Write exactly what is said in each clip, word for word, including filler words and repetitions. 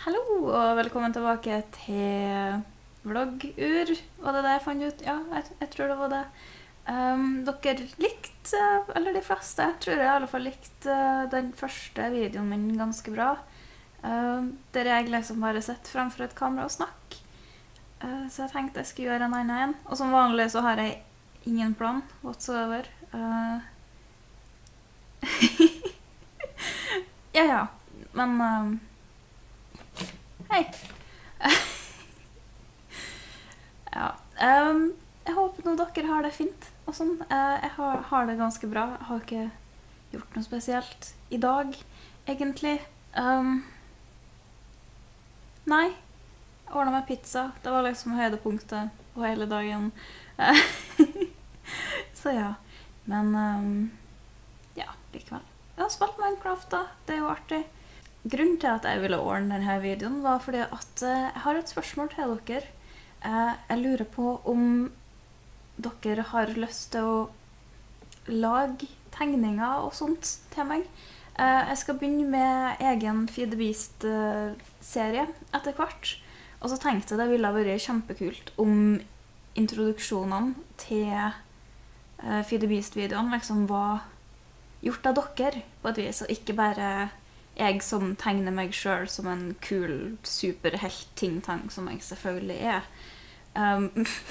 Hallo, og velkommen tilbake til vloggur. Var det det jeg fant ut? Ja, jeg, jeg tror det var det. Um, dere likte, eller de fleste, tror jeg i alle fall likte uh, den første videoen min ganske bra. Uh, der jeg liksom bare sitter fremfor et kamera og snakker. Uh, så jeg tenkte jeg skulle gjøre en annen en. Og som vanlig så har jeg ingen plan whatsoever. Uh, ja, ja. Men... Um, Hei. ja, um, jeg håper nå dere har det fint og sånn. Uh, jeg har, har det ganske bra. Jeg har ikke gjort noe spesielt i dag, egentlig. Um, nei, jeg ordnet med pizza. Det var liksom høydepunktet på hele dagen. Så ja, men um, ja, likevel. Jeg har spilt Minecraft da, det er jo artig. Grunnen til at jeg ville ordne denne videoen var fordi at jeg har et spørsmål til dere. Jeg lurer på om dere har lyst til å lage tegninger og sånt til meg. Jeg skal begynne med egen Feed the Beast-serie etter hvert. Og så tenkte jeg det ville vært kjempekult om introduksjonene til Feed the Beast-videoen liksom var gjort av dere på et vis, og ikke bare... jeg som tegner meg selv som en kul, superhelt-ting-tang, som jeg selvfølgelig er. Um,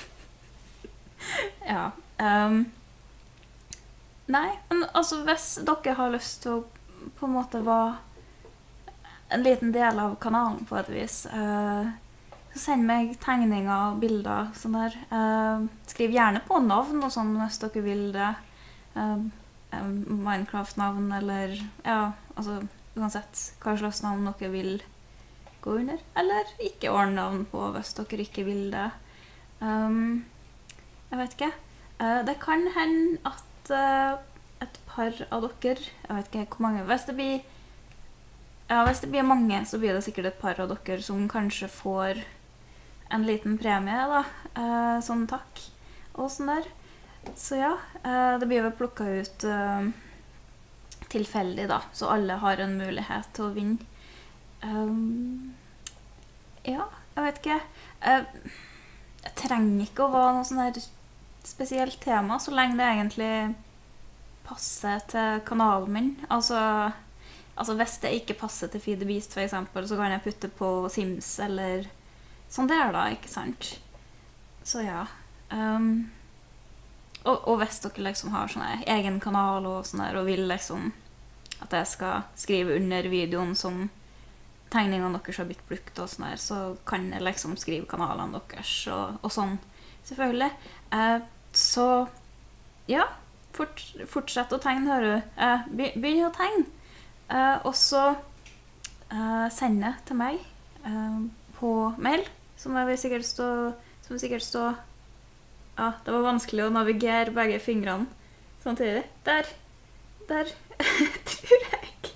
ja. Um, nei, men altså, hvis dere har lyst til å på en måte være en liten del av kanalen på et vis, uh, så send meg tegninger og bilder, sånn der. Uh, skriv gjerne på navn og sånn, hvis dere vil det. Uh, Minecraft-navn, eller, ja, altså... uansett hva slags navn dere vil gå under, eller ikke ordne navn på hvis dere ikke vil det. Um, jeg vet ikke. Uh, det kan hende at uh, et par av dere, jeg vet ikke hvor mange, hvis det blir, ja, hvis det blir mange, så blir det sikkert et par av dere som kanskje får en liten premie da, uh, som takk, og sånn der. Så ja, uh, det blir vel plukket ut... Uh, tilfeldig da, så alle har en mulighet til å vinne. Um, ja, jeg vet ikke. Uh, jeg trenger ikke å være noe sånn her spesielt tema, så lenge det egentlig passer til kanalen min. Altså, altså hvis det ikke passer til Feed the Beast for eksempel, så kan jeg putte på Sims eller sånn der da, ikke sant? Så ja. Um, og, og hvis dere liksom har sånn her egen kanal og sånn der, og vil liksom at jeg skal skrive under videoen som tegningene deres har blitt brukt og sånn her, så kan jeg liksom skrive kanalene deres og, og sånn, selvfølgelig. Eh, så, ja, fort, fortsett å tegne, hører du. Eh, begynn å tegne. Eh, og så eh, sende til meg eh, på mail, som jeg vil sikkert stå, som vil sikkert stå, ja, det var vanskelig å navigere begge fingrene samtidig. Der, der, tror jeg.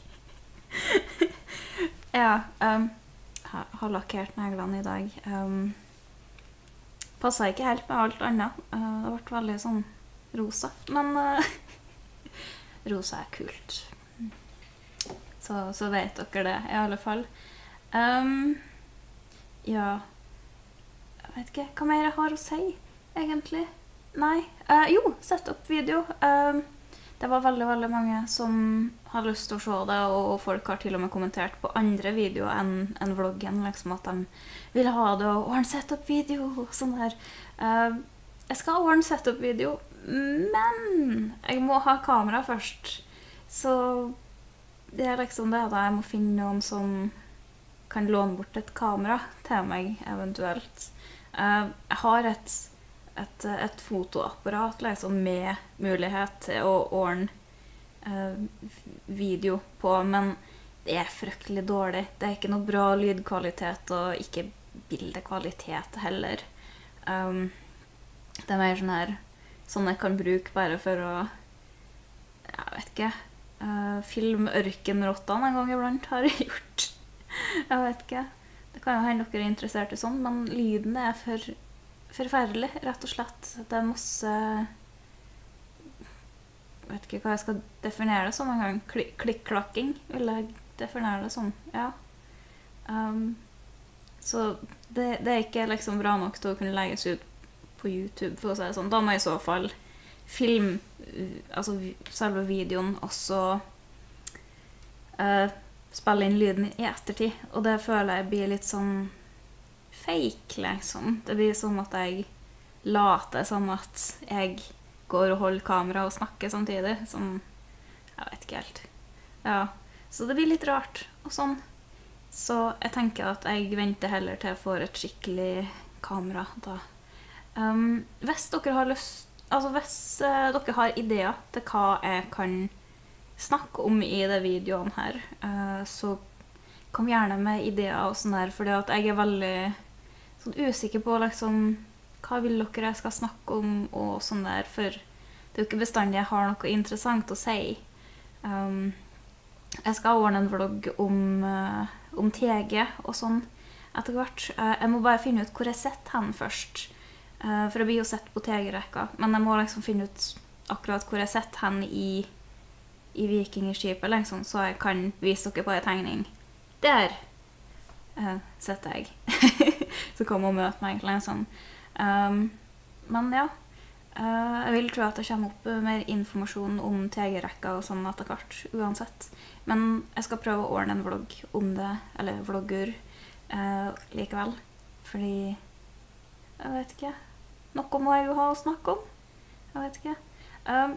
ja, um, jeg har lakkert neglene i dag. Um, passet ikke helt med alt annet. Uh, det ble veldig sånn rosa, men uh, rosa er kult. Så, så vet dere det, i alle fall. Um, ja, jeg vet ikke hva mer jeg har å si, egentlig. Nei, uh, jo, sett opp video. Um, det var veldig, veldig mange som har lyst til å se det, og folk har til og med kommentert på andre videoer enn, enn vloggen, liksom at de vil ha det, og ordne sett opp video, og sånn her. Uh, jeg skal ordne sett opp video, men jeg må ha kamera først. Så det er liksom det da, jeg må finne noen som kan låne bort et kamera til meg, eventuelt. Uh, jeg har et Et, et fotoapparat liksom, med mulighet til å ordne eh, video på, men det er fryktelig dårlig. Det er ikke noe bra lydkvalitet og ikke bildekvalitet heller. Um, det er mer sånn her, sånn jeg kan bruke bare for å, jeg vet ikke, uh, filme ørkenrottene en gang iblant har jeg gjort. Jeg vet ikke. Det kan jo hende dere er interessert i sånn, men lyden er for forferdelig, rett og slett. Det er masse... Jeg vet ikke hva jeg skal definere det som en gang. Klikk-klakking vil jeg definere det som, ja. Um, så det, det er ikke liksom bra nok til å kunne legges ut på YouTube, for å si det sånn. Da må jeg i så fall film, altså selve videoen, og så uh, spille inn lyden i ettertid. Og det føler jeg blir litt sånn fake, liksom. Det blir som at jeg later som at jeg går og holder kamera og snakker samtidig. Sånn, jeg vet ikke helt. Ja, så det blir litt rart og sånn. Så jeg tenker at jeg venter heller til jeg får et skikkelig kamera da. Um, hvis dere har lyst, altså hvis uh, dere har ideer til hva jeg kan snakke om i de videoene her, uh, så kom gjerne med ideer og sånn der, fordi at jeg er veldig sånn usikker på liksom, hva vil dere jeg skal snakke om og sånn der, for det er jo ikke bestandig jeg har noe interessant å si. Um, jeg skal ordne en vlogg om, uh, om T G og sånn etter hvert. Uh, jeg må bare finne ut hvor jeg setter hen først, uh, for jeg blir jo sett på T G-rekka, men jeg må liksom finne ut akkurat hvor jeg setter hen i, i vikingskipet, liksom, så jeg kan vise dere på en tegning. Der uh, setter jeg. Så kom og møte meg, liksom. Um, men ja, uh, jeg vil tro at det kommer opp mer informasjon om T G-rekka og sånn etter hvert, uansett. Men jeg skal prøve å ordne en vlogg om det, eller vlogger, uh, likevel. Fordi, jeg vet ikke, noe må jeg jo ha å snakke om. Jeg vet ikke. Um,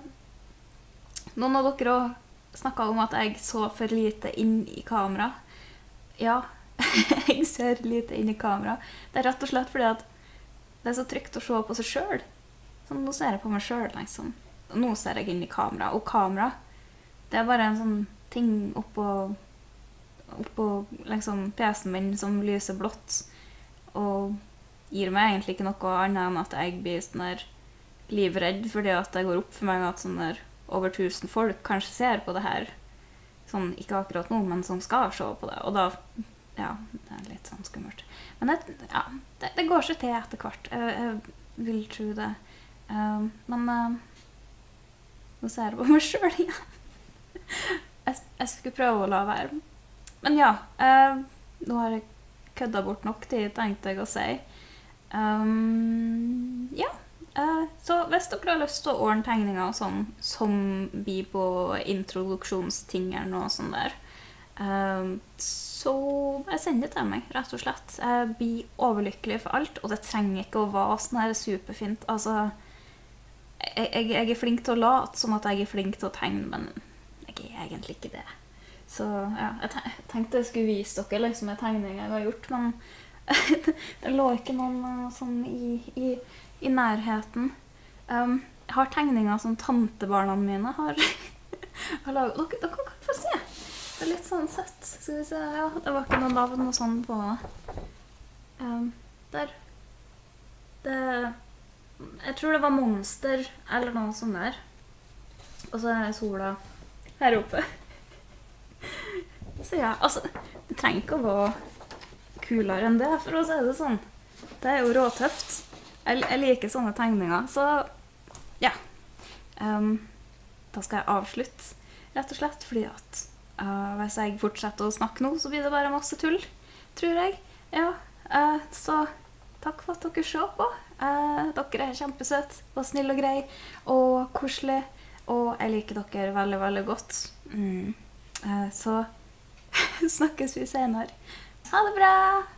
noen av dere også snakket om at jeg så for lite inn i kamera. Ja, jeg ser lite inn i kamera. Det er rett og slett fordi at det er så trygt å se på seg selv. Så nå ser jeg på meg selv, liksom. Og nå ser jeg inn i kamera. Og kamera, det er bare en sånn ting oppå, oppå liksom, P C-en min som lyser blått. Og gir meg egentlig ikke noe annet enn at jeg blir sånn der livredd, fordi at det går opp for meg at sånn der over tusen folk kanskje ser på det her. Sånn, ikke akkurat nå, men som skal se på det. Og da, ja, det er litt sånn skummelt. Men det, ja, det, det går seg til etter hvert. Jeg, jeg vil tro det. Um, men uh, nå ser jeg på meg selv igjen. jeg, jeg skulle prøve å la være. Men ja, uh, nå har jeg kødda bort nok tid, tenkte jeg å si. Um, ja, uh, så hvis dere har lyst til å ordne tegninger og sånn, som blir på introduksjonstingeren og sånn der, um, så jeg sender det til meg, rett og slett. Jeg blir overlykkelig for alt, og det trenger ikke å være sånn her superfint. Altså, jeg, jeg, jeg er flink til å late som at jeg er flink til å tegne, men jeg er egentlig ikke det. Så ja, jeg tenkte jeg skulle vise dere liksom en tegning jeg har gjort, men det lå ikke noen sånn i, i, i nærheten. Um, jeg har tegninger som tantebarna mine har, har laget. Dere, dere kan få se. Det er litt sånn søtt. Skal vi se, ja, det var ikke noe navn og sånn på det. Um, der. Det, jeg tror det var monster, eller noe sånt der. Og så er sola her oppe. Så ja, altså, det trenger ikke å være kulere enn det, for å si det sånn. Det er jo råtøft. Jeg, jeg liker sånne tegninger, så ja. Um, da skal jeg avslutte, rett og slett, fordi at uh, hvis jeg fortsetter å snakke nå, så blir det bare masse tull, tror jeg. Ja, uh, så takk for at dere ser på. Uh, dere er kjempesøt og snill og grei og koselig, og jeg liker dere veldig, veldig godt. Mm. Uh, så snakkes vi senere. Ha det bra!